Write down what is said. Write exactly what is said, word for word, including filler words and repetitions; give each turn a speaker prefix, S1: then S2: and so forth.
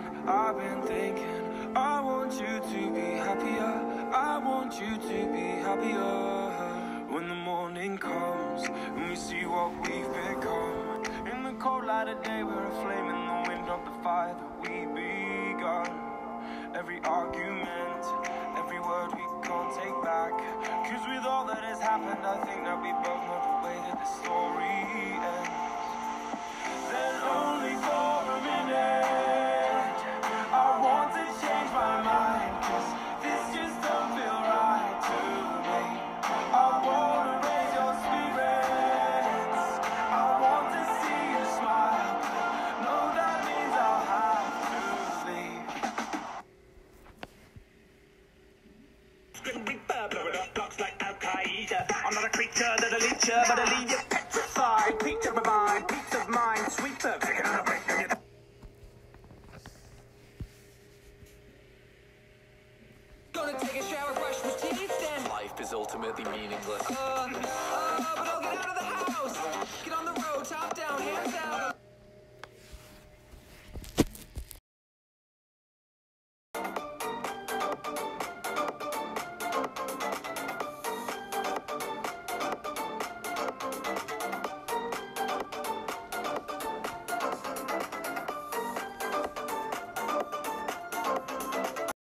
S1: I've been thinking, I want you to be happier, I want you to be happier. When the morning comes and we see what we've become, in the cold light of day we're a flame in the wind of the fire that we begun. Every argument, every word we can't take back, cause with all that has happened I think that we both know the way that the story ends. Then only for a minute I want to change my mind, cause this just don't feel right to me. I wanna raise your spirits, I want to see you smile, no, that means I'll have to leave.
S2: Grim Reaper, blow it up, blocks like Al-Qaeda. I'm not a creature that'll eat you, but I'll leave you petrified. Peach of my mind, peace of mind, sweeper, taking on a break on your...
S3: Gonna take a shower, brush my teeth, then
S4: Life is ultimately meaningless.
S3: Uh, uh, but I'll get out of the house. Get on the road, top down, hands out.